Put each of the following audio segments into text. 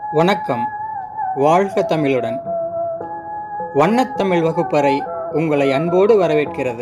வணக்கம். வாழ்க தமிழுடன். வண்ணத்தமிழ் வகுப்பறை உங்களை அன்போடு வரவேற்கிறது.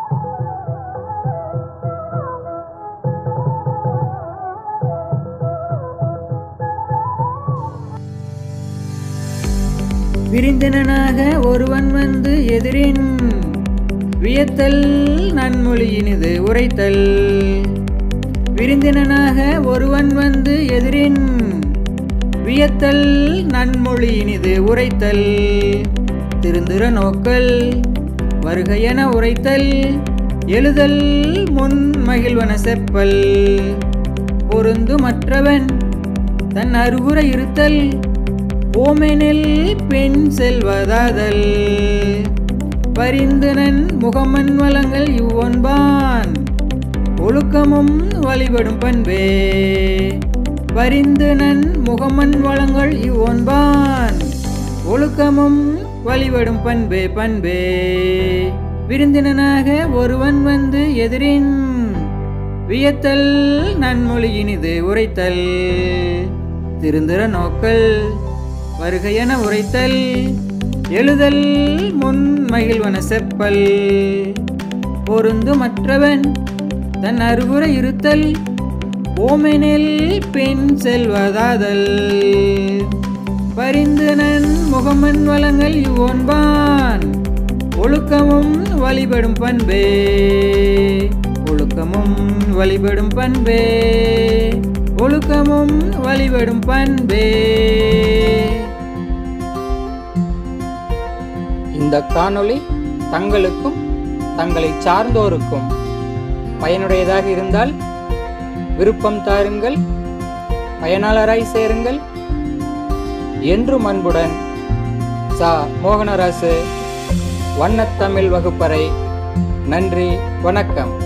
விருந்தினனாக ஒருவன் வந்து எதிரின் வியத்தல் நன்மொழியினிது உரைத்தல். விருந்தினனாக ஒருவன் வந்து எதிரின் வியத்தல் நன்மொழியினிது உரைத்தல். திருந்துர நோக்கல் வருகையென உரைத்தல். எழுதல் முன் மகிழ்வன செப்பல். பொருந்து மற்றவன் தன் அருகுற இருத்தல். ஓமெனில் பெண் செல்வதாதல். பரிந்துனன் முகமன் வளங்கள் இவ்வொன்பான். ஒழுக்கமும் வழிபடும் பண்பே. பரிந்துனன் முகமன் வளங்கள் இவ்வொன்பான். ஒழுக்கமும் வழிபடும் பண்பே பண்பே. விருந்தினனாக ஒருவன் வந்து எதிரின் வியத்தல் நன்மொழியினிது உரைத்தல். திருந்துர நோக்கல் வருகையென உரைத்தல். எழுதல் முன் மகிழ்வன செப்பல். பொருந்து மற்றவன் தன் அருகுற இருத்தல். ஓமெனில் பெண் செல்வதாதல். பரிந்துனன் முகமன் வளங்கள் இவ்வொன்பான். ஒழுக்கமும் வழிபடும் பண்பே. ஒழுக்கமும் வழிபடும் பண்பே. ஒழுக்கமும் வழிபடும் பண்பே. இந்த காணொளி தங்களுக்கும் தங்களை சார்ந்தோருக்கும் பயனுடையதாக இருந்தால் விருப்பம் தாருங்கள், பயனாளராய் சேருங்கள். என்றும் அன்புடன் சா. மோகனராசு, வண்ணத்தமிழ் வகுப்பறை. நன்றி, வணக்கம்.